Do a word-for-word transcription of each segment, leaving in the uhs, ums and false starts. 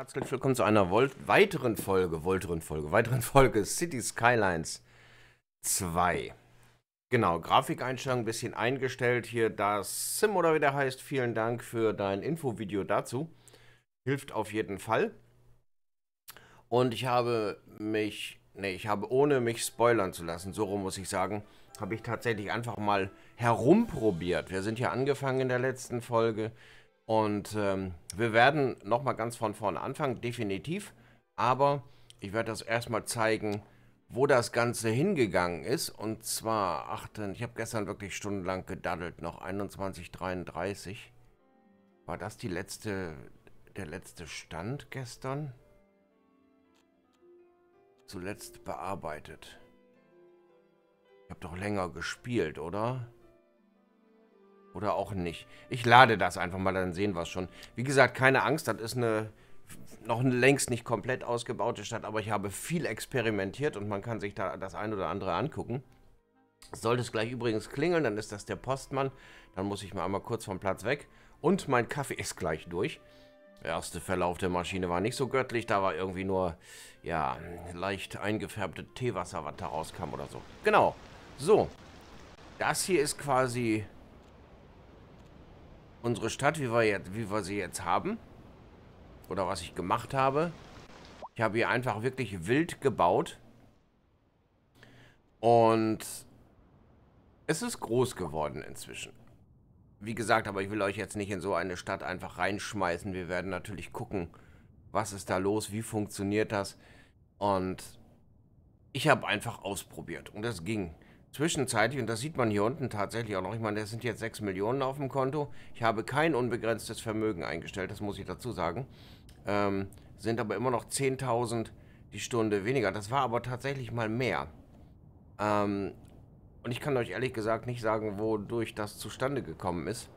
herzlich willkommen zu einer Vol weiteren Folge, weiteren Folge, weiteren Folge City Skylines zwei. Genau, Grafikeinstellung ein bisschen eingestellt. Hier das Sim oder wie der heißt. Vielen Dank für dein Infovideo dazu. Hilft auf jeden Fall. Und ich habe mich, nee, ich habe ohne mich spoilern zu lassen, so rum muss ich sagen, habe ich tatsächlich einfach mal herumprobiert. Wir sind ja angefangen in der letzten Folge. Und ähm, wir werden nochmal ganz von vorne anfangen, definitiv. Aber ich werde das erstmal zeigen, wo das Ganze hingegangen ist. Und zwar, achten, ich habe gestern wirklich stundenlang gedaddelt, noch einundzwanzig Uhr dreiunddreißig. War das die letzte, der letzte Stand gestern? Zuletzt bearbeitet. Ich habe doch länger gespielt, oder? Oder auch nicht. Ich lade das einfach mal, dann sehen wir es schon. Wie gesagt, keine Angst, das ist eine noch eine längst nicht komplett ausgebaute Stadt, aber ich habe viel experimentiert und man kann sich da das ein oder andere angucken. Sollte es gleich übrigens klingeln, dann ist das der Postmann. Dann muss ich mal einmal kurz vom Platz weg. Und mein Kaffee ist gleich durch. Der erste Verlauf der Maschine war nicht so göttlich. Da war irgendwie nur, ja, leicht eingefärbte Teewasser, was da rauskam oder so. Genau. So. Das hier ist quasi unsere Stadt, wie wir, jetzt, wie wir sie jetzt haben. Oder was ich gemacht habe. Ich habe hier einfach wirklich wild gebaut. Und es ist groß geworden inzwischen. Wie gesagt, aber ich will euch jetzt nicht in so eine Stadt einfach reinschmeißen. Wir werden natürlich gucken, was ist da los, wie funktioniert das. Und ich habe einfach ausprobiert. Und es ging. Zwischenzeitlich, und das sieht man hier unten tatsächlich auch noch, ich meine, das sind jetzt sechs Millionen auf dem Konto. Ich habe kein unbegrenztes Vermögen eingestellt, das muss ich dazu sagen. Ähm, sind aber immer noch zehntausend die Stunde weniger. Das war aber tatsächlich mal mehr. Ähm, und ich kann euch ehrlich gesagt nicht sagen, wodurch das zustande gekommen ist.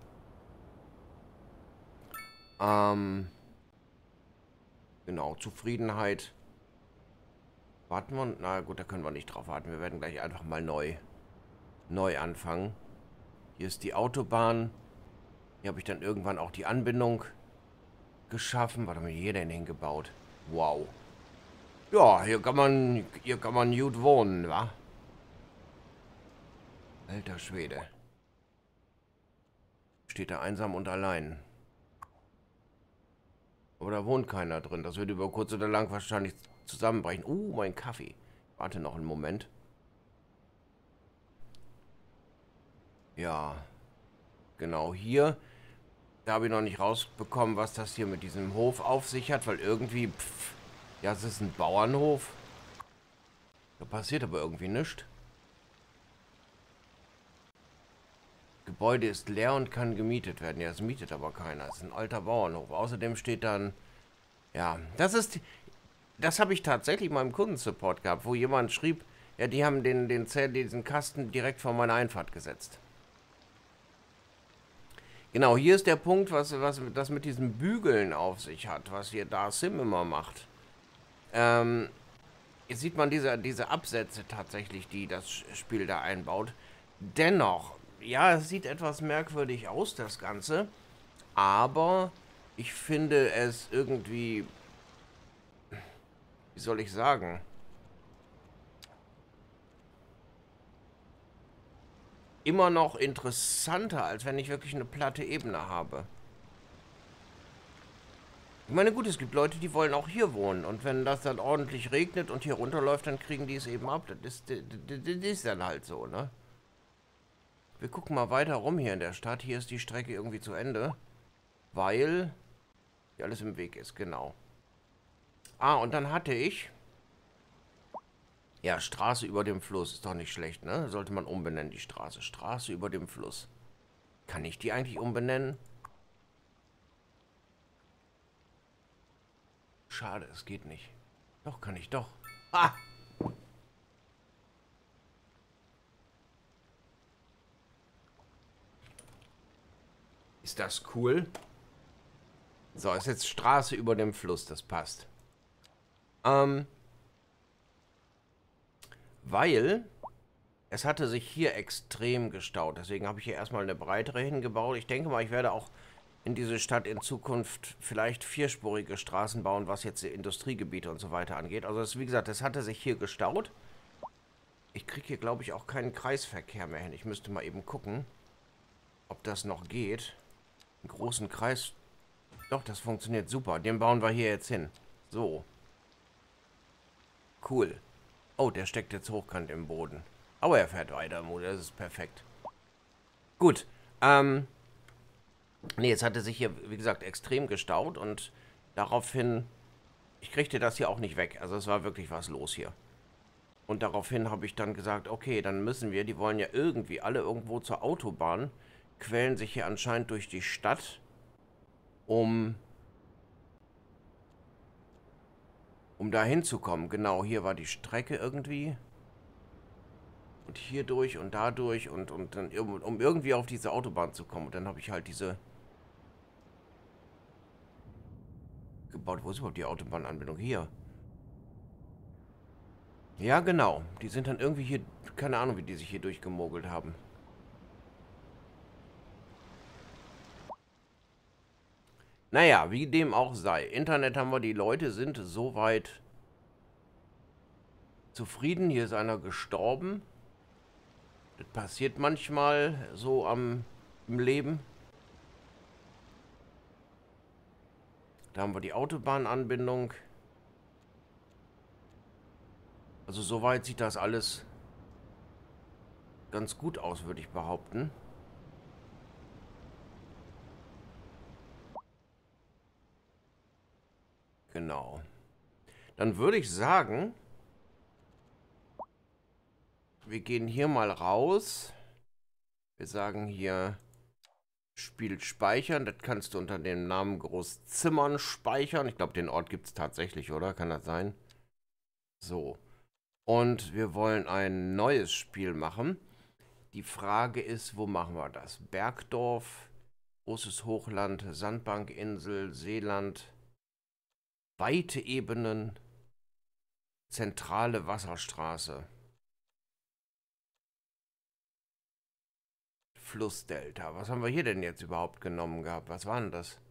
Ähm, genau, Zufriedenheit. Warten wir? Na gut, da können wir nicht drauf warten. Wir werden gleich einfach mal neu, neu anfangen. Hier ist die Autobahn. Hier habe ich dann irgendwann auch die Anbindung geschaffen. Warte mal, hier denn hingebaut? Wow. Ja, hier kann man, hier kann man gut wohnen, wa? Alter Schwede. Steht da einsam und allein. Aber da wohnt keiner drin. Das wird über kurz oder lang wahrscheinlich zusammenbrechen. Uh, mein Kaffee. Warte noch einen Moment. Ja. Genau hier. Da habe ich noch nicht rausbekommen, was das hier mit diesem Hof auf sich hat, weil irgendwie, pff, ja, es ist ein Bauernhof. Da passiert aber irgendwie nichts. Gebäude ist leer und kann gemietet werden. Ja, es mietet aber keiner. Es ist ein alter Bauernhof. Außerdem steht dann, ja, das ist, das habe ich tatsächlich mal im Kundensupport gehabt, wo jemand schrieb, ja, die haben den, den Zell, diesen Kasten direkt vor meiner Einfahrt gesetzt. Genau, hier ist der Punkt, was, was das mit diesen Bügeln auf sich hat, was hier da Sim immer macht. Ähm, jetzt sieht man diese, diese Absätze tatsächlich, die das Spiel da einbaut. Dennoch, ja, es sieht etwas merkwürdig aus, das Ganze. Aber ich finde es irgendwie, wie soll ich sagen, immer noch interessanter, als wenn ich wirklich eine platte Ebene habe. Ich meine, gut, es gibt Leute, die wollen auch hier wohnen. Und wenn das dann ordentlich regnet und hier runterläuft, dann kriegen die es eben ab. Das ist, das, das ist dann halt so, ne? Wir gucken mal weiter rum hier in der Stadt. Hier ist die Strecke irgendwie zu Ende. Weil hier alles im Weg ist, genau. Ah, und dann hatte ich... Ja, Straße über dem Fluss. Ist doch nicht schlecht, ne? Sollte man umbenennen, die Straße. Straße über dem Fluss. Kann ich die eigentlich umbenennen? Schade, es geht nicht. Doch, kann ich doch. Ah! Ist das cool? So, ist jetzt Straße über dem Fluss, das passt. Ähm, weil es hatte sich hier extrem gestaut. Deswegen habe ich hier erstmal eine breitere hingebaut. Ich denke mal, ich werde auch in diese Stadt in Zukunft vielleicht vierspurige Straßen bauen, was jetzt die Industriegebiete und so weiter angeht. Also das, wie gesagt, das hatte sich hier gestaut. Ich kriege hier, glaube ich, auch keinen Kreisverkehr mehr hin. Ich müsste mal eben gucken, ob das noch geht. Einen großen Kreis. Doch, das funktioniert super. Den bauen wir hier jetzt hin. So. Cool. Oh, der steckt jetzt hochkant im Boden. Aber er fährt weiter, Mo. Das ist perfekt. Gut. Ähm. Ne, jetzt hatte sich hier, wie gesagt, extrem gestaut und daraufhin... Ich kriegte das hier auch nicht weg. Also es war wirklich was los hier. Und daraufhin habe ich dann gesagt, okay, dann müssen wir, die wollen ja irgendwie alle irgendwo zur Autobahn, quälen sich hier anscheinend durch die Stadt, um, um da hinzukommen. Genau, hier war die Strecke irgendwie. Und hier durch und da durch und, und dann, um irgendwie auf diese Autobahn zu kommen. Und dann habe ich halt diese gebaut. Wo ist überhaupt die Autobahnanbindung? Hier. Ja, genau. Die sind dann irgendwie hier, keine Ahnung, wie die sich hier durchgemogelt haben. Naja, wie dem auch sei. Internet haben wir, die Leute sind soweit zufrieden. Hier ist einer gestorben. Das passiert manchmal so am im Leben. Da haben wir die Autobahnanbindung. Also soweit sieht das alles ganz gut aus, würde ich behaupten. Genau. Dann würde ich sagen, wir gehen hier mal raus. Wir sagen hier, Spiel speichern. Das kannst du unter dem Namen Großzimmern speichern. Ich glaube, den Ort gibt es tatsächlich, oder? Kann das sein? So. Und wir wollen ein neues Spiel machen. Die Frage ist, wo machen wir das? Bergdorf, großes Hochland, Sandbankinsel, Seeland, weite Ebenen, zentrale Wasserstraße, Flussdelta. Was haben wir hier denn jetzt überhaupt genommen gehabt? Was war denn das?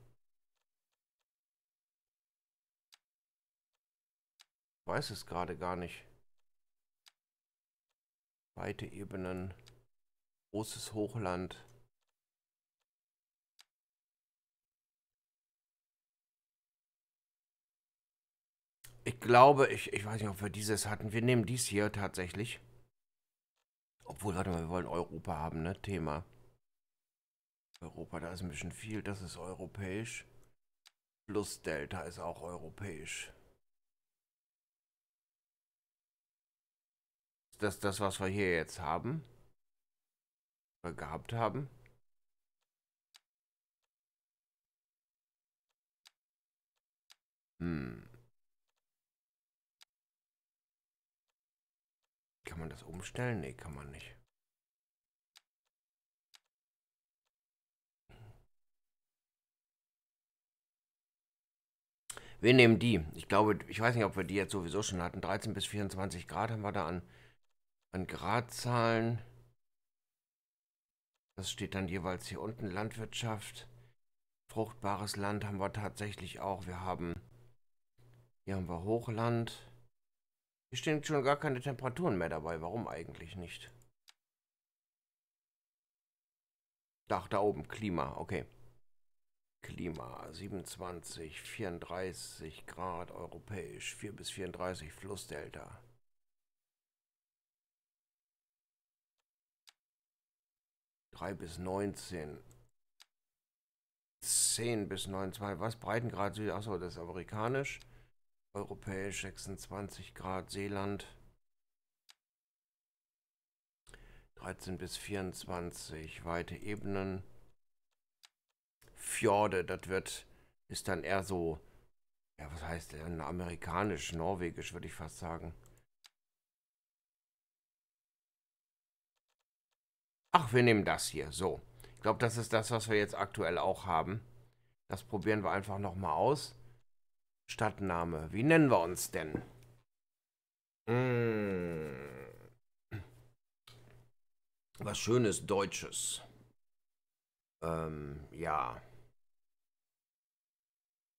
Ich weiß es gerade gar nicht. Weite Ebenen, großes Hochland. Ich glaube, ich, ich weiß nicht, ob wir dieses hatten. Wir nehmen dies hier tatsächlich. Obwohl, warte mal, wir wollen Europa haben, ne? Thema. Europa, da ist ein bisschen viel. Das ist europäisch. Plus Delta ist auch europäisch. Ist das das, was wir hier jetzt haben? Oder gehabt haben? Hm. Kann man das umstellen? Nee, kann man nicht. Wir nehmen die. Ich glaube, ich weiß nicht, ob wir die jetzt sowieso schon hatten. dreizehn bis vierundzwanzig Grad haben wir da an, an Gradzahlen. Das steht dann jeweils hier unten. Landwirtschaft. Fruchtbares Land haben wir tatsächlich auch. Wir haben, hier haben wir Hochland. Hier stehen schon gar keine Temperaturen mehr dabei. Warum eigentlich nicht? Ach, da oben. Klima. Okay. Klima. siebenundzwanzig, vierunddreißig Grad europäisch. vier bis vierunddreißig Flussdelta. drei bis neunzehn. zehn bis neunundzwanzig. Was? Breitengrad Süd. Achso, das ist amerikanisch. Europäisch sechsundzwanzig Grad. Seeland. dreizehn bis vierundzwanzig. Weite Ebenen. Fjorde. Das wird. Ist dann eher so. Ja, was heißt denn? Amerikanisch, norwegisch, würde ich fast sagen. Ach, wir nehmen das hier. So. Ich glaube, das ist das, was wir jetzt aktuell auch haben. Das probieren wir einfach nochmal aus. Stadtname. Wie nennen wir uns denn? Mmh. Was Schönes Deutsches. Ähm, ja.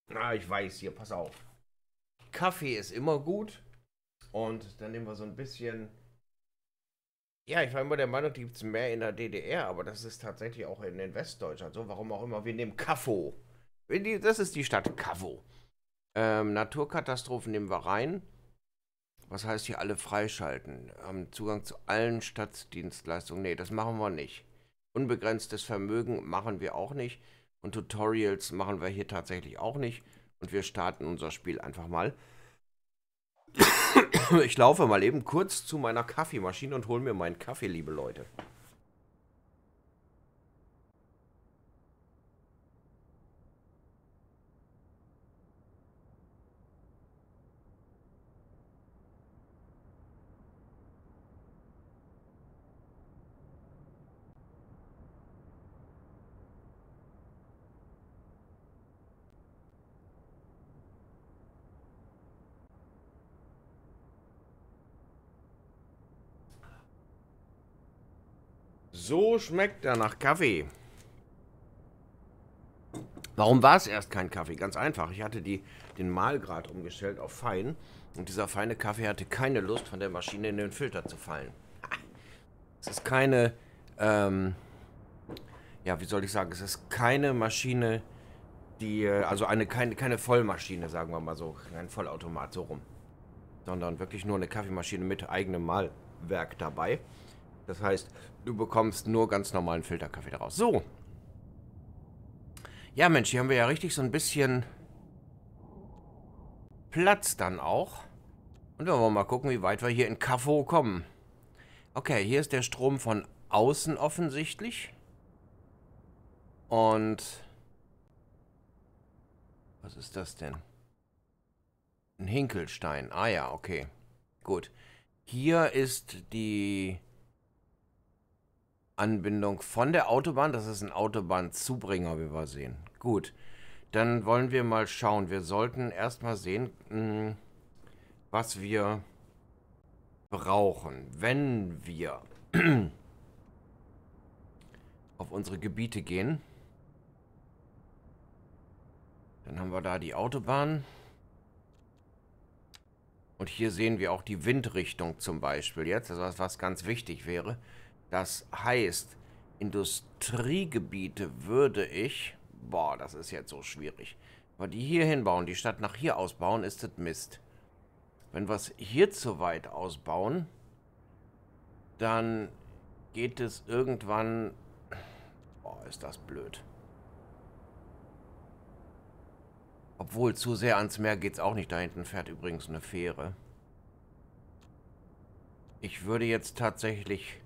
Ah, ich weiß hier, pass auf. Kaffee ist immer gut. Und dann nehmen wir so ein bisschen. Ja, ich war immer der Meinung, die gibt es mehr in der D D R, aber das ist tatsächlich auch in, in Westdeutschland so. Warum auch immer. Wir nehmen Kaffo. Das ist die Stadt Kaffo. Ähm, Naturkatastrophen nehmen wir rein. Was heißt hier alle freischalten? Haben Zugang zu allen Staatsdienstleistungen? Nee, das machen wir nicht. Unbegrenztes Vermögen machen wir auch nicht. Und Tutorials machen wir hier tatsächlich auch nicht. Und wir starten unser Spiel einfach mal. Ich laufe mal eben kurz zu meiner Kaffeemaschine und hole mir meinen Kaffee, liebe Leute. So schmeckt er nach Kaffee. Warum war es erst kein Kaffee? Ganz einfach. Ich hatte die, den Mahlgrad umgestellt auf fein. Und dieser feine Kaffee hatte keine Lust, von der Maschine in den Filter zu fallen. Es ist keine, ähm, ja, wie soll ich sagen, es ist keine Maschine, die, also eine, keine, keine Vollmaschine, sagen wir mal so, ein Vollautomat, so rum. Sondern wirklich nur eine Kaffeemaschine mit eigenem Mahlwerk dabei. Das heißt, du bekommst nur ganz normalen Filterkaffee daraus. So. Ja, Mensch, hier haben wir ja richtig so ein bisschen Platz dann auch. Und wir wollen mal gucken, wie weit wir hier in Kaffo kommen. Okay, hier ist der Strom von außen offensichtlich. Und was ist das denn? Ein Hinkelstein. Ah ja, okay. Gut. Hier ist die Anbindung von der Autobahn. Das ist ein Autobahnzubringer, wie wir sehen. Gut. Dann wollen wir mal schauen. Wir sollten erstmal sehen, mh, was wir brauchen. Wenn wir auf unsere Gebiete gehen, dann haben wir da die Autobahn. Und hier sehen wir auch die Windrichtung zum Beispiel jetzt, also was ganz wichtig wäre. Das heißt, Industriegebiete würde ich... Boah, das ist jetzt so schwierig. Wenn wir die hier hinbauen, die Stadt nach hier ausbauen, ist das Mist. Wenn wir es hier zu weit ausbauen, dann geht es irgendwann... Boah, ist das blöd. Obwohl, zu sehr ans Meer geht es auch nicht. Da hinten fährt übrigens eine Fähre. Ich würde jetzt tatsächlich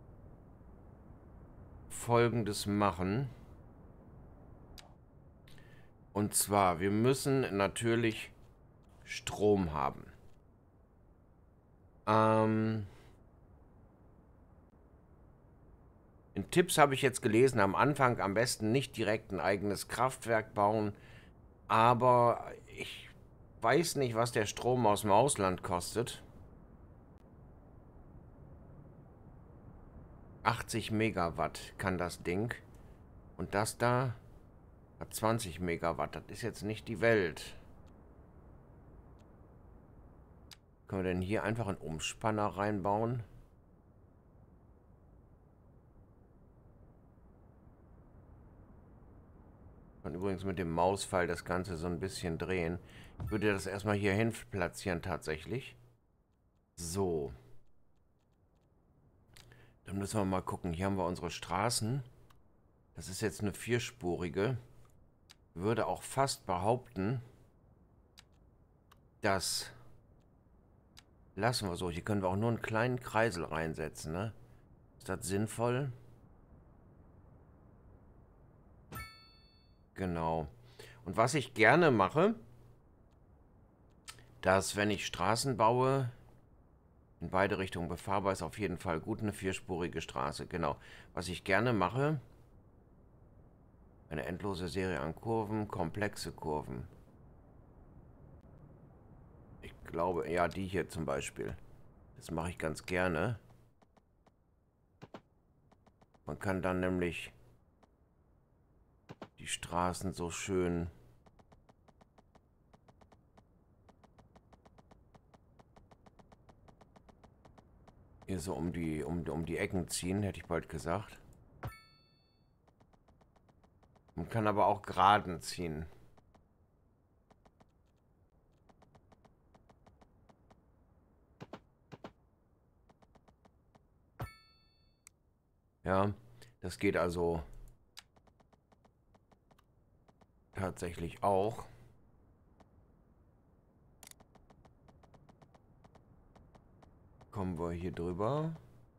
Folgendes machen. Und zwar, wir müssen natürlich Strom haben. Ähm... In Tipps habe ich jetzt gelesen, am Anfang am besten nicht direkt ein eigenes Kraftwerk bauen. Aber ich weiß nicht, was der Strom aus dem Ausland kostet. achtzig Megawatt kann das Ding. Und das da hat zwanzig Megawatt. Das ist jetzt nicht die Welt. Können wir denn hier einfach einen Umspanner reinbauen? Und übrigens mit dem Mauspfeil das Ganze so ein bisschen drehen. Ich würde das erstmal hier hin platzieren tatsächlich. So. Dann müssen wir mal gucken. Hier haben wir unsere Straßen. Das ist jetzt eine vierspurige. Ich würde auch fast behaupten, das lassen wir so. Hier können wir auch nur einen kleinen Kreisel reinsetzen, ne? Ist das sinnvoll? Genau. Und was ich gerne mache, dass wenn ich Straßen baue, in beide Richtungen befahrbar ist, auf jeden Fall gut eine vierspurige Straße. Genau. Was ich gerne mache, eine endlose Serie an Kurven, komplexe Kurven. Ich glaube, ja, die hier zum Beispiel. Das mache ich ganz gerne. Man kann dann nämlich die Straßen so schön hier so um die, um, um die Ecken ziehen, hätte ich bald gesagt. Man kann aber auch geraden ziehen. Ja, das geht also tatsächlich auch. Kommen wir hier drüber.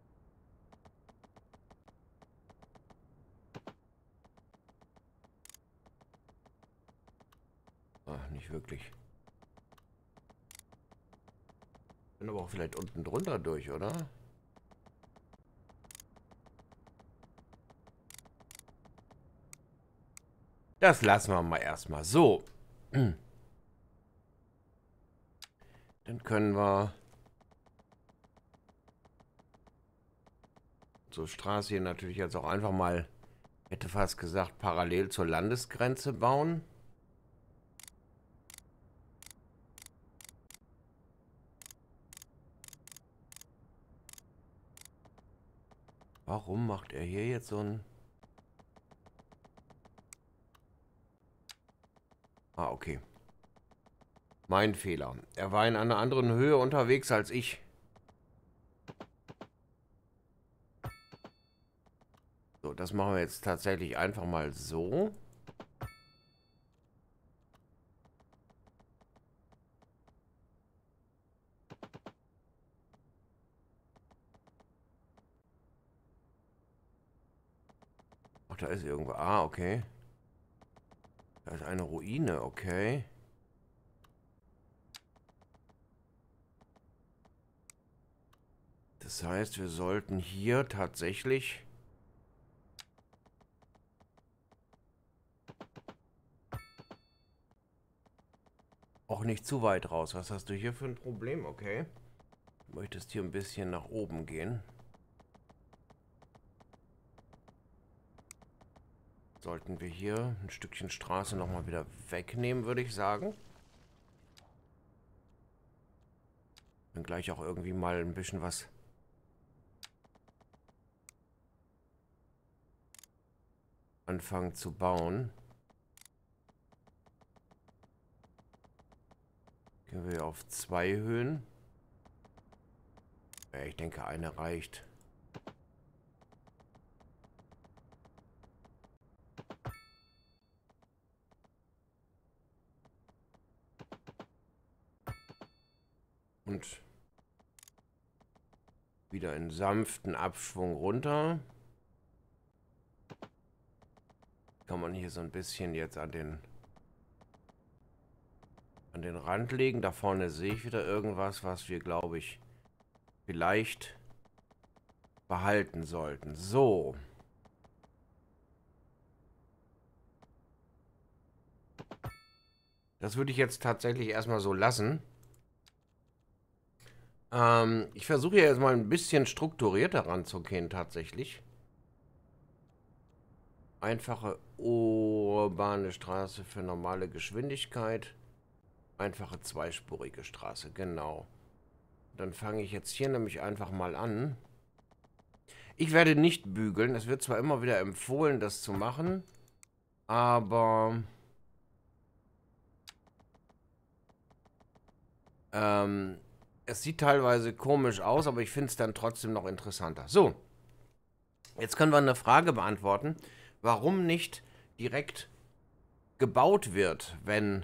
Ach, nicht wirklich. Bin aber auch vielleicht unten drunter durch, oder? Das lassen wir mal erstmal so. Dann können wir so Straße hier natürlich jetzt auch einfach mal, hätte fast gesagt, parallel zur Landesgrenze bauen. Warum macht er hier jetzt so ein... Ah, okay. Mein Fehler. Er war in einer anderen Höhe unterwegs als ich. So, das machen wir jetzt tatsächlich einfach mal so. Ach, da ist irgendwo... Ah, okay. Da ist eine Ruine, okay. Das heißt, wir sollten hier tatsächlich... auch nicht zu weit raus. Was hast du hier für ein Problem? Okay. Du möchtest hier ein bisschen nach oben gehen. Sollten wir hier ein Stückchen Straße nochmal wieder wegnehmen, würde ich sagen. Dann gleich auch irgendwie mal ein bisschen was anfangen zu bauen. Gehen wir auf zwei Höhen. Ja, ich denke, eine reicht. Und wieder in sanften Abschwung runter. Kann man hier so ein bisschen jetzt an den an den Rand legen. Da vorne sehe ich wieder irgendwas, was wir, glaube ich, vielleicht behalten sollten. So. Das würde ich jetzt tatsächlich erstmal so lassen. Ähm, ich versuche jetzt mal ein bisschen strukturierter ranzugehen, tatsächlich. Einfache urbane Straße für normale Geschwindigkeit. Einfache zweispurige Straße, genau. Dann fange ich jetzt hier nämlich einfach mal an. Ich werde nicht bügeln. Es wird zwar immer wieder empfohlen, das zu machen, aber ähm, es sieht teilweise komisch aus, aber ich finde es dann trotzdem noch interessanter. So, jetzt können wir eine Frage beantworten, warum nicht direkt gebaut wird, wenn,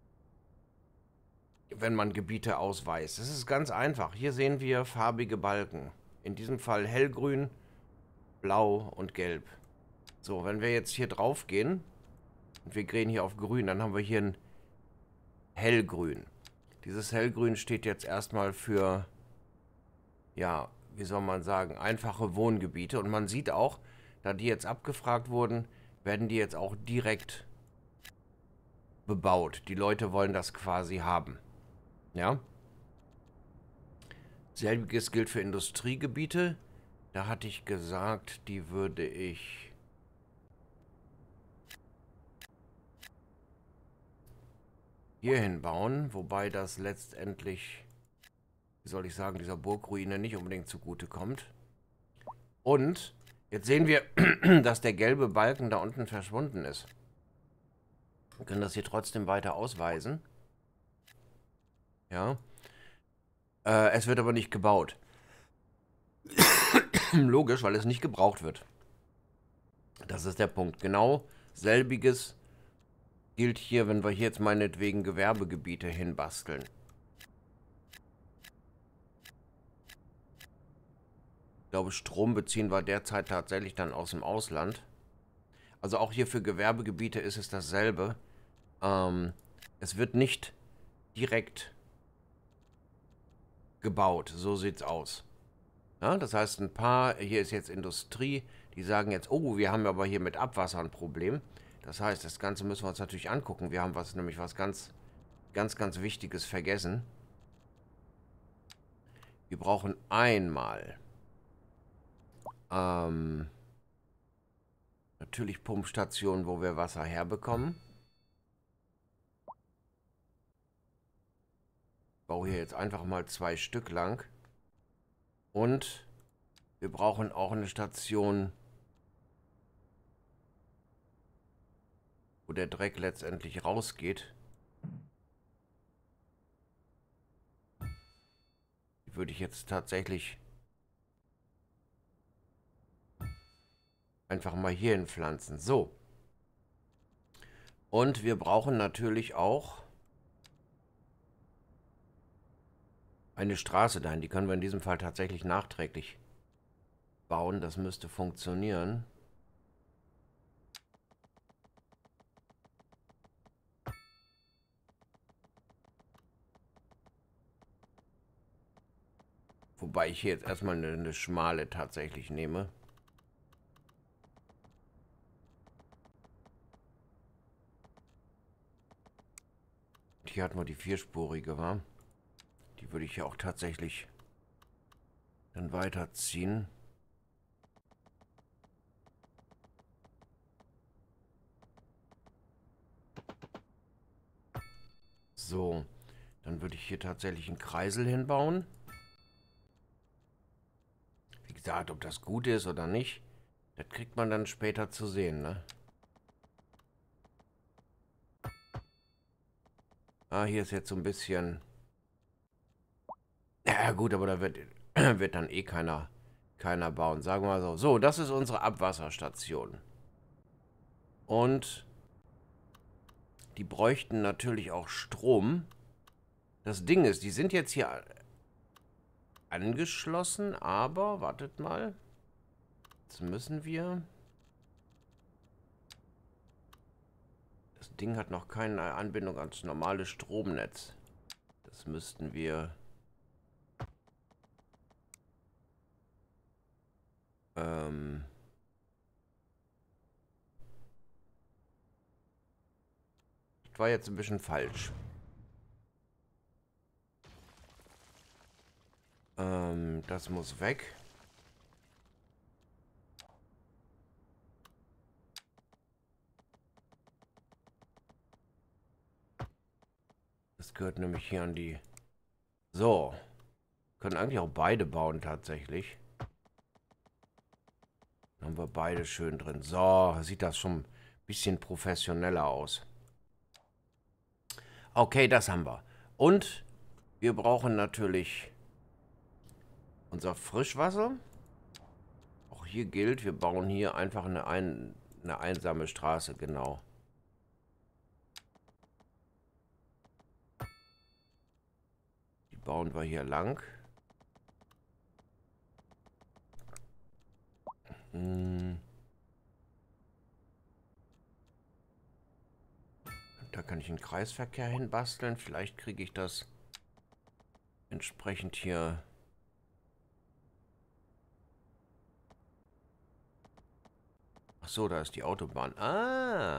wenn man Gebiete ausweist. Das ist ganz einfach. Hier sehen wir farbige Balken. In diesem Fall hellgrün, blau und gelb. So, wenn wir jetzt hier drauf gehen und wir gehen hier auf grün, dann haben wir hier ein hellgrün. Dieses hellgrün steht jetzt erstmal für, ja, wie soll man sagen, einfache Wohngebiete. Und man sieht auch, da die jetzt abgefragt wurden, werden die jetzt auch direkt bebaut. Die Leute wollen das quasi haben. Ja. Selbiges gilt für Industriegebiete. Da hatte ich gesagt, die würde ich hierhin bauen, wobei das letztendlich wie soll ich sagen, dieser Burgruine nicht unbedingt zugute kommt. Und jetzt sehen wir, dass der gelbe Balken da unten verschwunden ist. Wir können das hier trotzdem weiter ausweisen. Ja. Äh, es wird aber nicht gebaut. Logisch, weil es nicht gebraucht wird. Das ist der Punkt. Genau selbiges gilt hier, wenn wir hier jetzt meinetwegen Gewerbegebiete hinbasteln. Ich glaube, Strom beziehen wir derzeit tatsächlich dann aus dem Ausland. Also auch hier für Gewerbegebiete ist es dasselbe. Ähm, es wird nicht direkt gebaut. So sieht's aus. Ja, das heißt, ein paar, hier ist jetzt Industrie, die sagen jetzt, oh, wir haben aber hier mit Abwasser ein Problem. Das heißt, das Ganze müssen wir uns natürlich angucken. Wir haben was, nämlich was ganz, ganz, ganz Wichtiges vergessen. Wir brauchen einmal ähm, natürlich Pumpstationen, wo wir Wasser herbekommen. Ich baue hier jetzt einfach mal zwei Stück lang. Und wir brauchen auch eine Station, wo der Dreck letztendlich rausgeht. Die würde ich jetzt tatsächlich einfach mal hierhin pflanzen. So. Und wir brauchen natürlich auch eine Straße dahin. Die können wir in diesem Fall tatsächlich nachträglich bauen. Das müsste funktionieren. Wobei ich hier jetzt erstmal eine, eine schmale tatsächlich nehme. Hier hatten wir die vierspurige, war. Die würde ich ja auch tatsächlich dann weiterziehen. So, dann würde ich hier tatsächlich einen Kreisel hinbauen. Wie gesagt, ob das gut ist oder nicht, das kriegt man dann später zu sehen, ne? Ah, hier ist jetzt so ein bisschen... Ja gut, aber da wird, wird dann eh keiner, keiner bauen. Sagen wir mal so. So, das ist unsere Abwasserstation. Und die bräuchten natürlich auch Strom. Das Ding ist, die sind jetzt hier angeschlossen, aber, wartet mal. Jetzt müssen wir... Das Ding hat noch keine Anbindung ans normale Stromnetz. Das müssten wir... Ähm... Das war jetzt ein bisschen falsch. Ähm, das muss weg. Das gehört nämlich hier an die... So. Können eigentlich auch beide bauen tatsächlich. Dann haben wir beide schön drin. So, sieht das schon ein bisschen professioneller aus. Okay, das haben wir. Und wir brauchen natürlich unser Frischwasser. Auch hier gilt, wir bauen hier einfach eine, ein, eine einsame Straße, genau. Die bauen wir hier lang. Hm. Da kann ich einen Kreisverkehr hinbasteln. Vielleicht kriege ich das entsprechend hier... Ach so, da ist die Autobahn. Ah!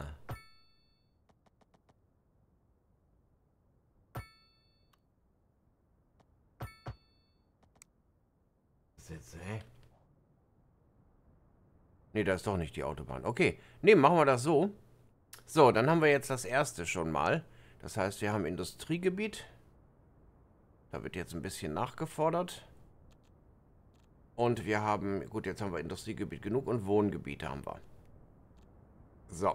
Was ist jetzt, hä? Nee, da ist doch nicht die Autobahn. Okay, nee, machen wir das so. So, dann haben wir jetzt das erste schon mal. Das heißt, wir haben Industriegebiet. Da wird jetzt ein bisschen nachgefordert. Und wir haben, gut, jetzt haben wir Industriegebiet genug und Wohngebiete haben wir. So.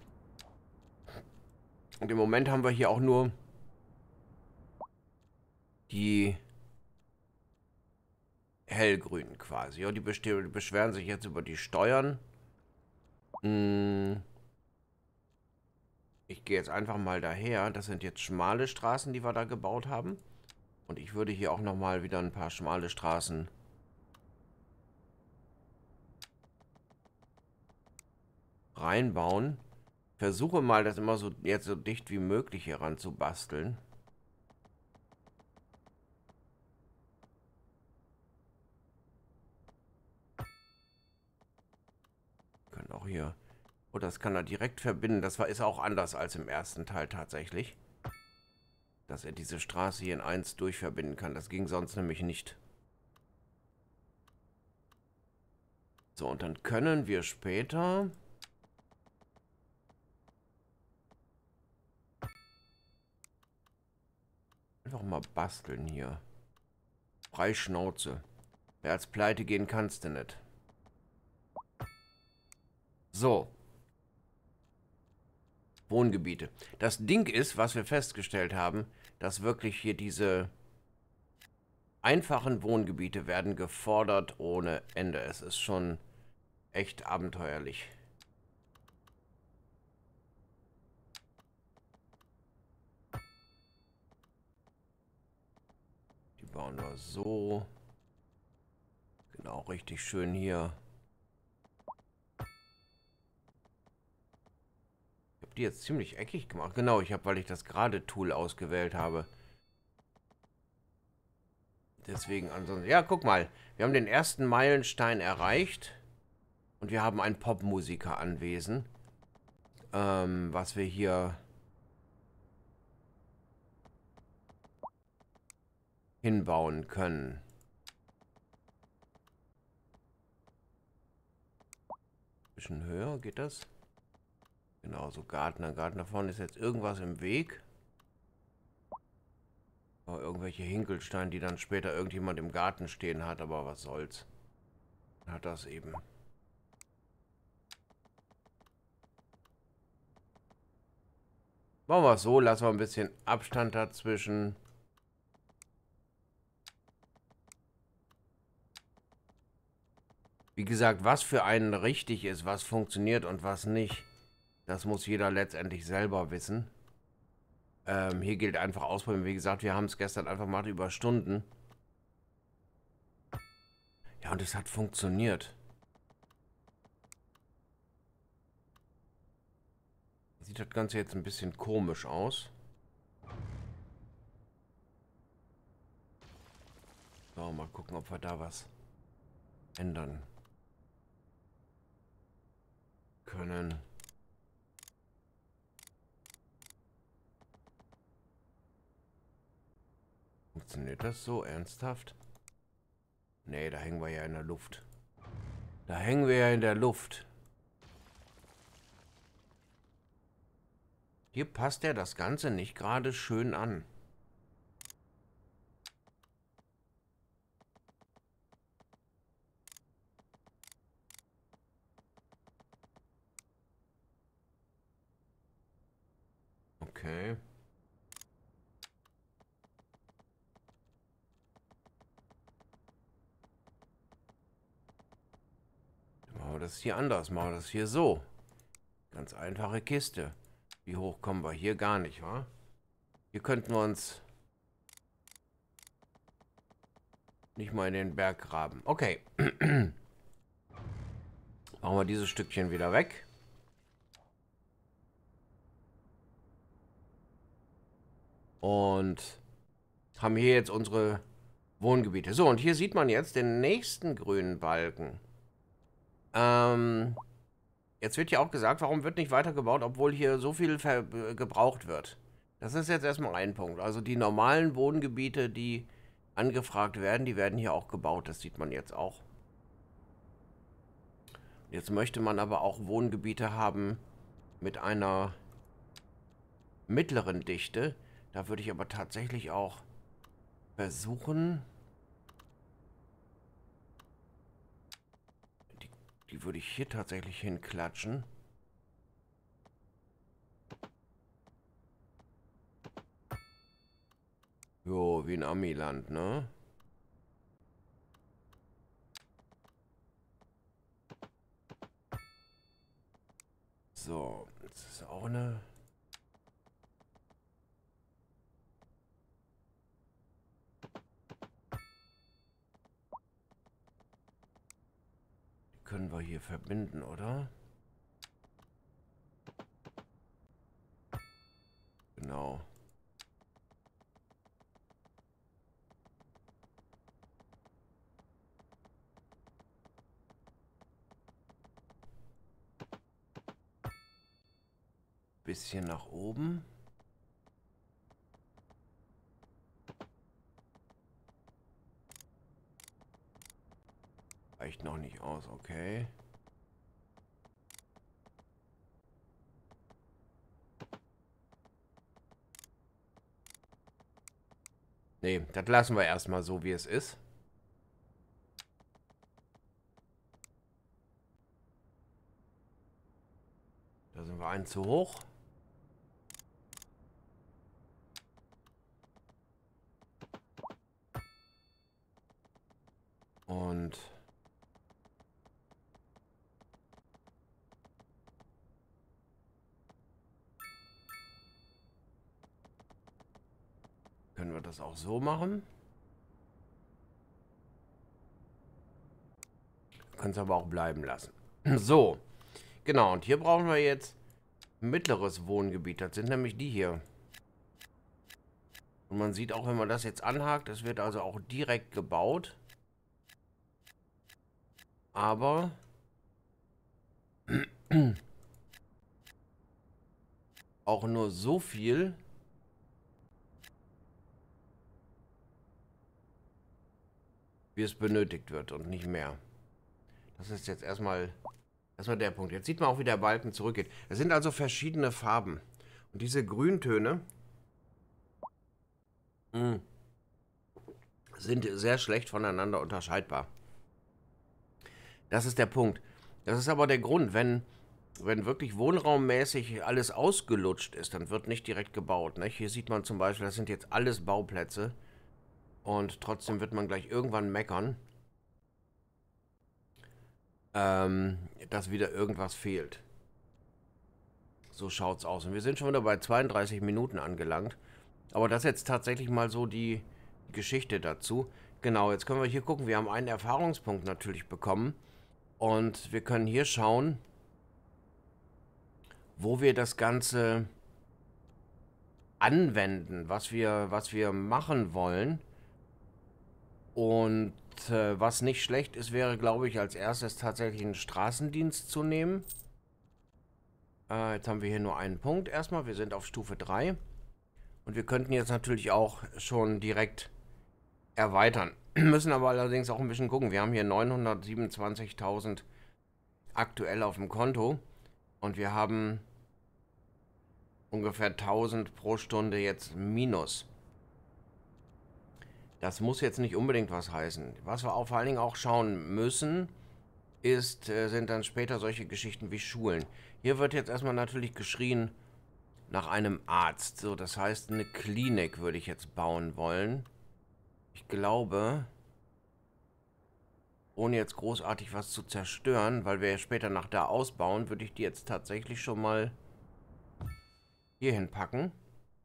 Und im Moment haben wir hier auch nur die hellgrünen quasi. Ja, die beschweren sich jetzt über die Steuern. Hm. Ich gehe jetzt einfach mal daher. Das sind jetzt schmale Straßen, die wir da gebaut haben. Und ich würde hier auch nochmal wieder ein paar schmale Straßen reinbauen. Versuche mal, das immer so jetzt so dicht wie möglich hier ran zu basteln. Können auch hier... Oh, das kann er direkt verbinden. Das war, ist auch anders als im ersten Teil tatsächlich. Dass er diese Straße hier in eins durchverbinden kann. Das ging sonst nämlich nicht. So, und dann können wir später... einfach mal basteln hier. Frei Schnauze. Wer als pleite gehen kannst du nicht. So. Wohngebiete. Das Ding ist, was wir festgestellt haben, dass wirklich hier diese einfachen Wohngebiete werden gefordert ohne Ende. Es ist schon echt abenteuerlich. Die bauen wir so. Genau, richtig schön hier. Die jetzt ziemlich eckig gemacht. Genau, ich habe, weil ich das gerade Tool ausgewählt habe. Deswegen ansonsten... Ja, guck mal. Wir haben den ersten Meilenstein erreicht. Und wir haben einen Popmusiker anwesend. Ähm, was wir hier hinbauen können. Bisschen höher, geht das? Genau, so Gartner. Gartner vorne ist jetzt irgendwas im Weg. Oh, irgendwelche Hinkelsteine, die dann später irgendjemand im Garten stehen hat, aber was soll's. Hat das eben. Machen wir es so, lassen wir ein bisschen Abstand dazwischen. Wie gesagt, was für einen richtig ist, was funktioniert und was nicht, das muss jeder letztendlich selber wissen. Ähm, hier gilt einfach ausprobieren. Wie gesagt, wir haben es gestern einfach mal über Stunden. Ja, und es hat funktioniert. Sieht das Ganze jetzt ein bisschen komisch aus. So, mal gucken, ob wir da was ändern können. Funktioniert das so ernsthaft? Nee, da hängen wir ja in der Luft. Da hängen wir ja in der Luft. Hier passt ja das Ganze nicht gerade schön an. Okay. Dann machen wir das hier anders. Machen wir das hier so. Ganz einfache Kiste. Wie hoch kommen wir hier? Gar nicht, wa? Hier könnten wir uns nicht mal in den Berg graben. Okay. Machen wir dieses Stückchen wieder weg. Und haben hier jetzt unsere Wohngebiete. So, und hier sieht man jetzt den nächsten grünen Balken. Ähm, jetzt wird ja auch gesagt, warum wird nicht weitergebaut, obwohl hier so viel gebraucht wird. Das ist jetzt erstmal ein Punkt. Also die normalen Wohngebiete, die angefragt werden, die werden hier auch gebaut. Das sieht man jetzt auch. Jetzt möchte man aber auch Wohngebiete haben mit einer mittleren Dichte. Da würde ich aber tatsächlich auch versuchen. Die, die würde ich hier tatsächlich hinklatschen. Jo, wie ein Amiland, ne? So, das ist auch eine... Die können wir hier verbinden, oder? Genau. Bisschen nach oben. Reicht noch nicht aus, okay. Nee, das lassen wir erstmal so, wie es ist. Da sind wir einen zu hoch. Und können wir das auch so machen. Können es aber auch bleiben lassen. So, genau. Und hier brauchen wir jetzt mittleres Wohngebiet. Das sind nämlich die hier. Und man sieht auch, wenn man das jetzt anhakt, es wird also auch direkt gebaut. Aber auch nur so viel, wie es benötigt wird und nicht mehr. Das ist jetzt erstmal, erstmal der Punkt. Jetzt sieht man auch, wie der Balken zurückgeht. Es sind also verschiedene Farben. Und diese Grüntöne mh, sind sehr schlecht voneinander unterscheidbar. Das ist der Punkt. Das ist aber der Grund, wenn, wenn wirklich wohnraummäßig alles ausgelutscht ist, dann wird nicht direkt gebaut. Ne? Hier sieht man zum Beispiel, das sind jetzt alles Bauplätze. Und trotzdem wird man gleich irgendwann meckern, ähm, dass wieder irgendwas fehlt. So schaut's aus. Und wir sind schon wieder bei zweiunddreißig Minuten angelangt. Aber das ist jetzt tatsächlich mal so die Geschichte dazu. Genau, jetzt können wir hier gucken. Wir haben einen Erfahrungspunkt natürlich bekommen. Und wir können hier schauen, wo wir das Ganze anwenden, was wir, was wir machen wollen. Und äh, was nicht schlecht ist, wäre, glaube ich, als erstes tatsächlich einen Straßendienst zu nehmen. Äh, jetzt haben wir hier nur einen Punkt erstmal. Wir sind auf Stufe drei. Und wir könnten jetzt natürlich auch schon direkt erweitern. Müssen aber allerdings auch ein bisschen gucken. Wir haben hier neunhundertsiebenundzwanzigtausend aktuell auf dem Konto. Und wir haben ungefähr tausend pro Stunde jetzt minus. Das muss jetzt nicht unbedingt was heißen. Was wir auch vor allen Dingen auch schauen müssen, ist, äh, sind dann später solche Geschichten wie Schulen. Hier wird jetzt erstmal natürlich geschrien nach einem Arzt. So, das heißt, eine Klinik würde ich jetzt bauen wollen. Ich glaube, ohne jetzt großartig was zu zerstören, weil wir ja später nach da ausbauen, würde ich die jetzt tatsächlich schon mal hier hinpacken.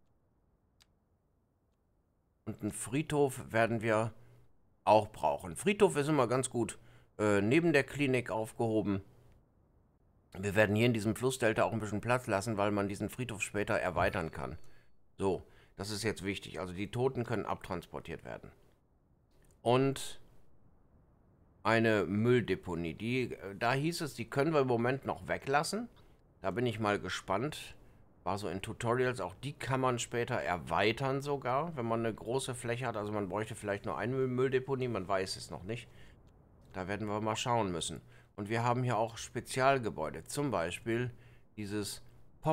Und einen Friedhof werden wir auch brauchen. Friedhof ist immer ganz gut äh, neben der Klinik aufgehoben. Wir werden hier in diesem Flussdelta auch ein bisschen Platz lassen, weil man diesen Friedhof später erweitern kann. So, das ist jetzt wichtig. Also die Toten können abtransportiert werden. Und eine Mülldeponie. Die, da hieß es, die können wir im Moment noch weglassen. Da bin ich mal gespannt. War so in Tutorials. Auch die kann man später erweitern sogar, wenn man eine große Fläche hat. Also man bräuchte vielleicht nur eine Mülldeponie. Man weiß es noch nicht. Da werden wir mal schauen müssen. Und wir haben hier auch Spezialgebäude. Zum Beispiel dieses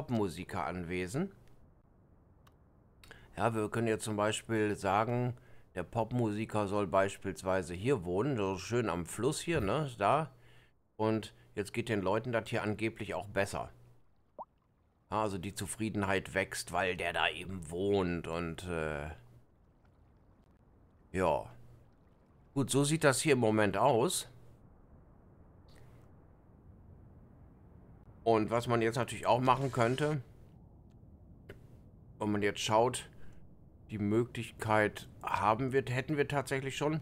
Popmusikeranwesen. Ja, wir können jetzt zum Beispiel sagen, Der Popmusiker soll beispielsweise hier wohnen, so schön am Fluss hier, ne, da. Und jetzt geht den Leuten das hier angeblich auch besser. Ja, also die Zufriedenheit wächst, weil der da eben wohnt und, äh, ja. Gut, so sieht das hier im Moment aus. Und was man jetzt natürlich auch machen könnte, wenn man jetzt schaut, die Möglichkeit haben wir, hätten wir tatsächlich schon,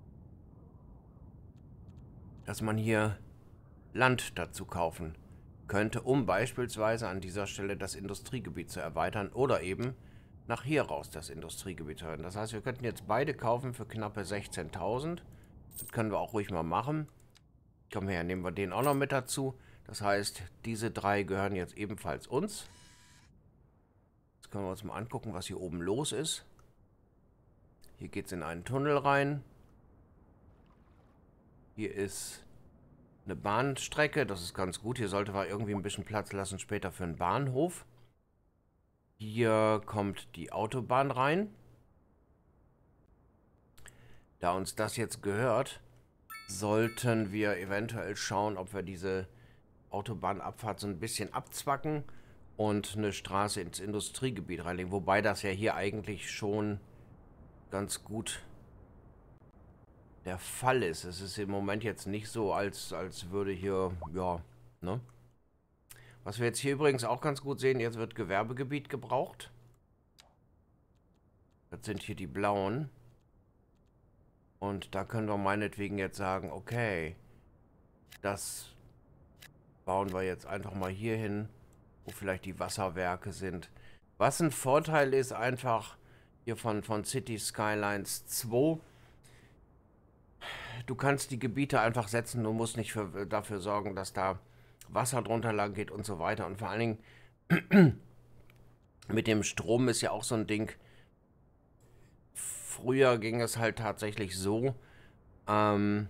dass man hier Land dazu kaufen könnte, um beispielsweise an dieser Stelle das Industriegebiet zu erweitern oder eben nach hier raus das Industriegebiet zu erweitern. Das heißt, wir könnten jetzt beide kaufen für knappe sechzehntausend. Das können wir auch ruhig mal machen. Komm her, nehmen wir den auch noch mit dazu. Das heißt, diese drei gehören jetzt ebenfalls uns. Jetzt können wir uns mal angucken, was hier oben los ist. Hier geht es in einen Tunnel rein. Hier ist eine Bahnstrecke, das ist ganz gut. Hier sollte man irgendwie ein bisschen Platz lassen später für einen Bahnhof. Hier kommt die Autobahn rein. Da uns das jetzt gehört, sollten wir eventuell schauen, ob wir diese Autobahnabfahrt so ein bisschen abzwacken und eine Straße ins Industriegebiet reinlegen. Wobei das ja hier eigentlich schon ganz gut der Fall ist. Es ist im Moment jetzt nicht so, als, als würde hier, ja, ne? Was wir jetzt hier übrigens auch ganz gut sehen, jetzt wird Gewerbegebiet gebraucht. Das sind hier die blauen. Und da können wir meinetwegen jetzt sagen, okay, das bauen wir jetzt einfach mal hier hin, wo vielleicht die Wasserwerke sind. Was ein Vorteil ist einfach hier von, von Cities Skylines zwei, du kannst die Gebiete einfach setzen, du musst nicht für, dafür sorgen, dass da Wasser drunter lang geht und so weiter. Und vor allen Dingen mit dem Strom ist ja auch so ein Ding. Früher ging es halt tatsächlich so, ähm,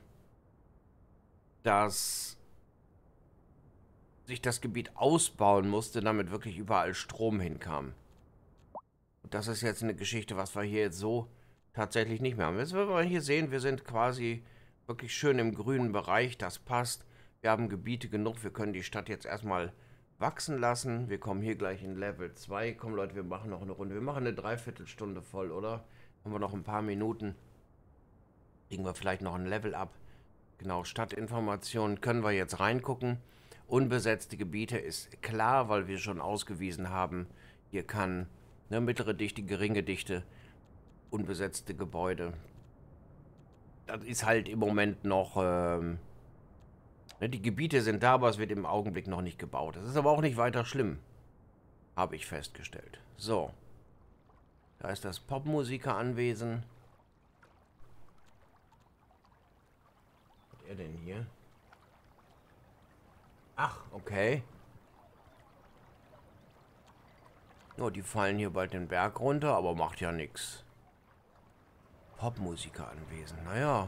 dass sich das Gebiet ausbauen musste, damit wirklich überall Strom hinkam. Und das ist jetzt eine Geschichte, was wir hier jetzt so tatsächlich nicht mehr haben. Jetzt werden wir hier sehen, wir sind quasi wirklich schön im grünen Bereich, das passt. Wir haben Gebiete genug, wir können die Stadt jetzt erstmal wachsen lassen. Wir kommen hier gleich in Level zwei. Komm Leute, wir machen noch eine Runde. Wir machen eine Dreiviertelstunde voll, oder? Haben wir noch ein paar Minuten. Kriegen wir vielleicht noch ein Level ab. Genau, Stadtinformationen können wir jetzt reingucken. Unbesetzte Gebiete ist klar, weil wir schon ausgewiesen haben, hier kann eine mittlere Dichte, geringe Dichte, unbesetzte Gebäude. Das ist halt im Moment noch, ähm, ne, die Gebiete sind da, aber es wird im Augenblick noch nicht gebaut. Das ist aber auch nicht weiter schlimm, habe ich festgestellt. So, da ist das Popmusikeranwesen. Was hat er denn hier? Ach, okay. Oh, die fallen hier bald den Berg runter, aber macht ja nichts. Popmusiker anwesend, naja.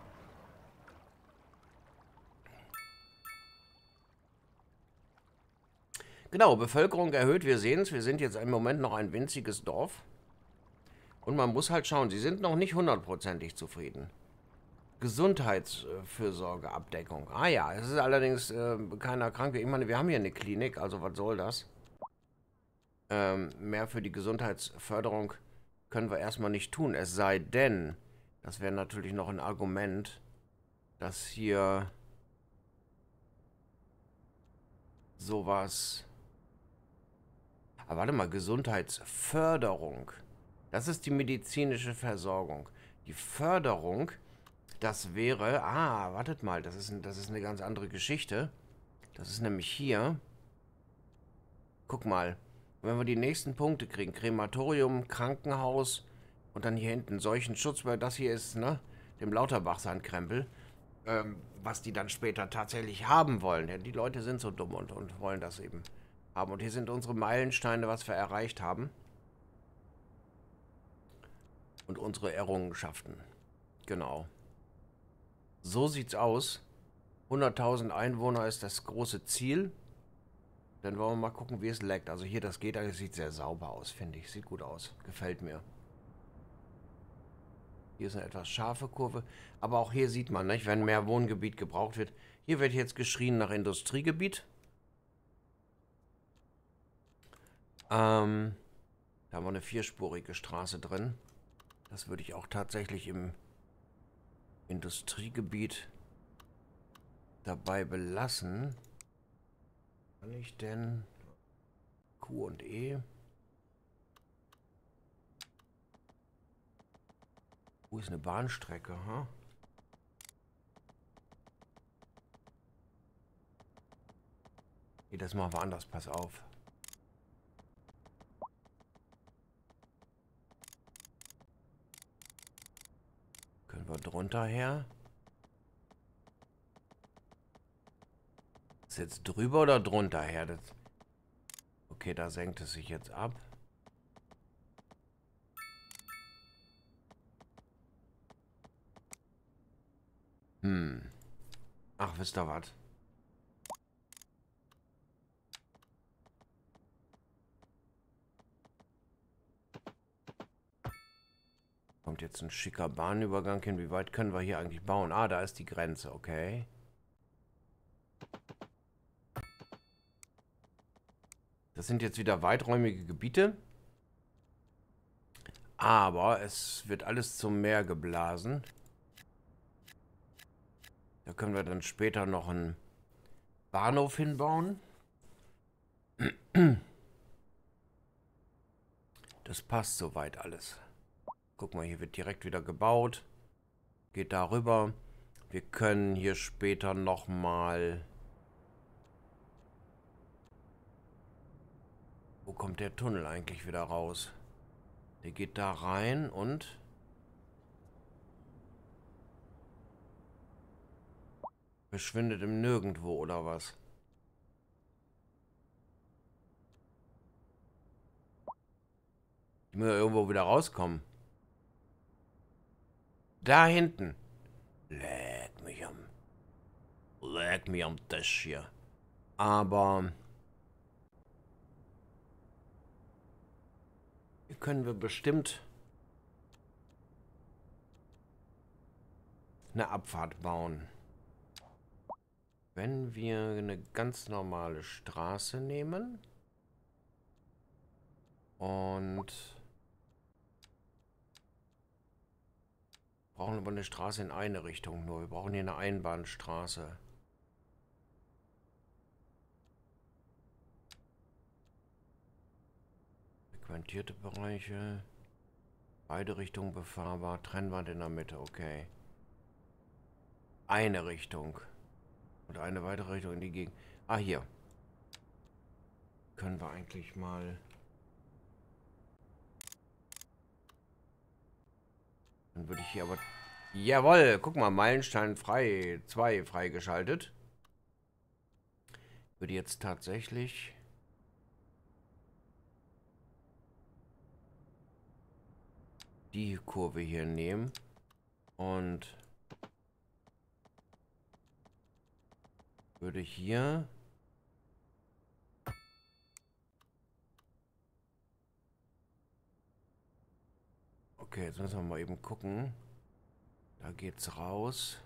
Genau, Bevölkerung erhöht, wir sehen es. Wir sind jetzt im Moment noch ein winziges Dorf. Und man muss halt schauen, sie sind noch nicht hundertprozentig zufrieden. Gesundheitsfürsorgeabdeckung. Ah ja, es ist allerdings äh, keiner krank. Ich meine, wir haben hier eine Klinik, also was soll das? Ähm, mehr für die Gesundheitsförderung können wir erstmal nicht tun. Es sei denn, das wäre natürlich noch ein Argument, dass hier sowas... Aber warte mal, Gesundheitsförderung. Das ist die medizinische Versorgung. Die Förderung, das wäre... Ah, wartet mal, das ist, das ist eine ganz andere Geschichte. Das ist nämlich hier... Guck mal, wenn wir die nächsten Punkte kriegen, Krematorium, Krankenhaus und dann hier hinten solchen Schutz, weil das hier ist, ne, dem Lauterbach-Sandkrempel, ähm, was die dann später tatsächlich haben wollen. Denn die Leute sind so dumm und, und wollen das eben haben. Und hier sind unsere Meilensteine, was wir erreicht haben. Und unsere Errungenschaften. Genau. So sieht's aus. hunderttausend Einwohner ist das große Ziel. Dann wollen wir mal gucken, wie es leckt. Also hier, das geht, das sieht sehr sauber aus, finde ich. Sieht gut aus. Gefällt mir. Hier ist eine etwas scharfe Kurve. Aber auch hier sieht man, nicht, wenn mehr Wohngebiet gebraucht wird. Hier wird jetzt geschrien nach Industriegebiet. Ähm, da haben wir eine vierspurige Straße drin. Das würde ich auch tatsächlich im Industriegebiet dabei belassen. Kann ich denn Q und E? Wo ist eine Bahnstrecke, ha? Nee, das machen wir anders, pass auf. Können wir drunter her? Ist jetzt drüber oder drunter her? Das okay, da senkt es sich jetzt ab. Hm. Ach, wisst ihr was? Kommt jetzt ein schicker Bahnübergang hin. Wie weit können wir hier eigentlich bauen? Ah, da ist die Grenze, okay. Das sind jetzt wieder weiträumige Gebiete. Aber es wird alles zum Meer geblasen. Da können wir dann später noch einen Bahnhof hinbauen. Das passt soweit alles. Guck mal, hier wird direkt wieder gebaut. Geht darüber. Wir können hier später nochmal... Wo kommt der Tunnel eigentlich wieder raus? Der geht da rein und... verschwindet im Nirgendwo, oder was? Die müssen ja irgendwo wieder rauskommen. Da hinten. Leck mich am... Leck mich am Tisch hier. Aber... hier können wir bestimmt... eine Abfahrt bauen. Wenn wir eine ganz normale Straße nehmen und brauchen aber eine Straße in eine Richtung nur. Wir brauchen hier eine Einbahnstraße. Frequentierte Bereiche. Beide Richtungen befahrbar. Trennwand in der Mitte, okay. Eine Richtung. Und eine weitere Richtung in die Gegend. Ah, hier. Können wir eigentlich mal... Dann würde ich hier aber... Jawohl, guck mal, Meilenstein frei, zwei freigeschaltet. Würde jetzt tatsächlich... die Kurve hier nehmen. Und... würde hier... Okay, jetzt müssen wir mal eben gucken. Da geht's raus.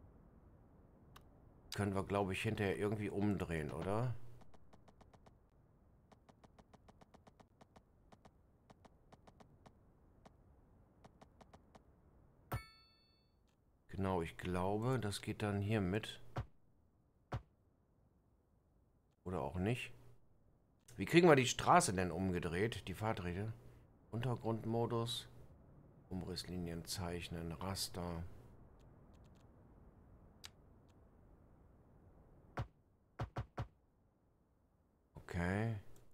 Können wir, glaube ich, hinterher irgendwie umdrehen, oder? Genau, ich glaube, das geht dann hier mit. Oder auch nicht. Wie kriegen wir die Straße denn umgedreht? Die Fahrträte. Untergrundmodus. Umrisslinien zeichnen. Raster. Okay.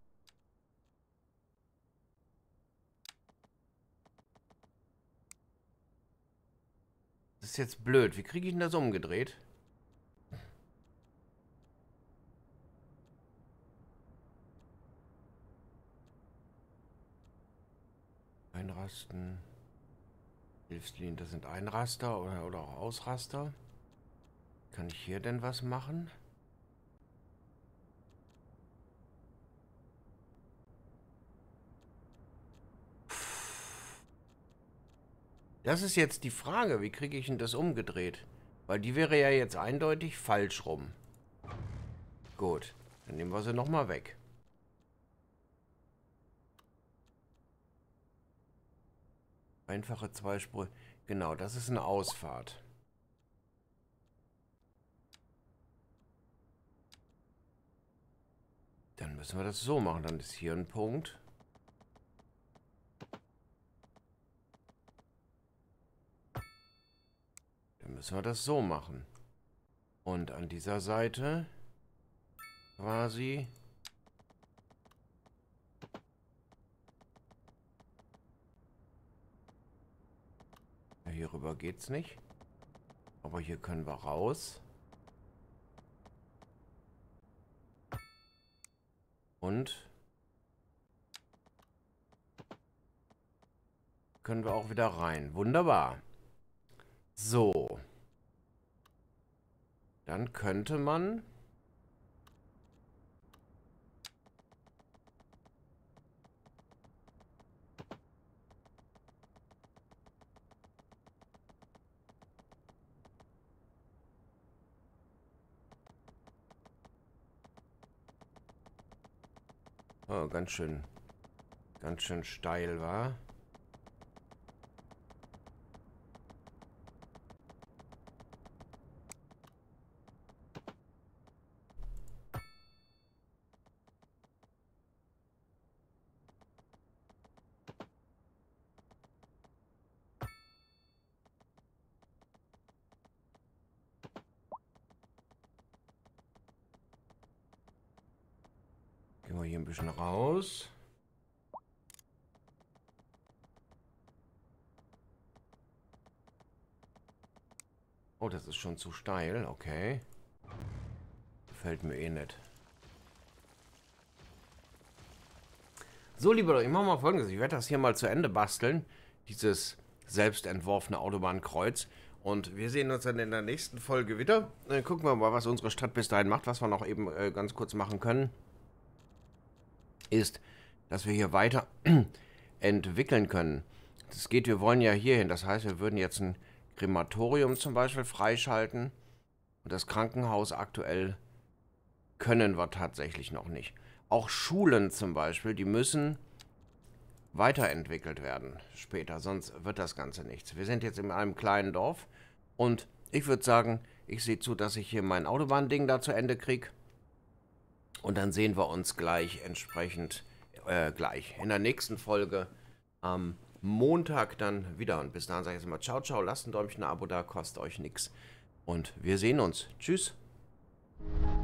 Das ist jetzt blöd. Wie kriege ich denn das umgedreht? Einrasten. Hilfslinien, das sind Einraster oder, oder auch Ausraster. Kann ich hier denn was machen? Das ist jetzt die Frage, wie kriege ich denn das umgedreht? Weil die wäre ja jetzt eindeutig falsch rum. Gut, dann nehmen wir sie nochmal weg. Einfache Zweispur. Genau, das ist eine Ausfahrt. Dann müssen wir das so machen. Dann ist hier ein Punkt. Dann müssen wir das so machen. Und an dieser Seite quasi... Ja, hier rüber geht's nicht. Aber hier können wir raus. Und können wir auch wieder rein. Wunderbar. So. Dann könnte man... Oh, ganz schön, ganz schön steil war. Gehen wir hier ein bisschen raus. Oh, das ist schon zu steil. Okay. Gefällt mir eh nicht. So, liebe Leute, ich mache mal Folgendes. Ich werde das hier mal zu Ende basteln. Dieses selbstentworfene Autobahnkreuz. Und wir sehen uns dann in der nächsten Folge wieder. Dann gucken wir mal, was unsere Stadt bis dahin macht. Was wir noch eben äh, ganz kurz machen können, ist, dass wir hier weiter entwickeln können. Das geht, wir wollen ja hier hin. Das heißt, wir würden jetzt ein Krematorium zum Beispiel freischalten. Und das Krankenhaus aktuell können wir tatsächlich noch nicht. Auch Schulen zum Beispiel, die müssen weiterentwickelt werden später, sonst wird das Ganze nichts. Wir sind jetzt in einem kleinen Dorf und ich würde sagen, ich sehe zu, dass ich hier mein Autobahnding da zu Ende kriege. Und dann sehen wir uns gleich entsprechend, äh, gleich in der nächsten Folge am Montag dann wieder. Und bis dahin sage ich jetzt mal ciao, ciao, lasst ein Däumchen, ein Abo da, kostet euch nichts. Und wir sehen uns. Tschüss.